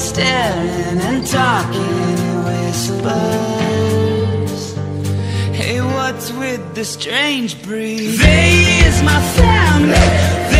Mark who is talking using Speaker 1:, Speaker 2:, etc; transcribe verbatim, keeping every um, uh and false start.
Speaker 1: staring and talking in whispers. Hey, what's with the strange breed? They is my family.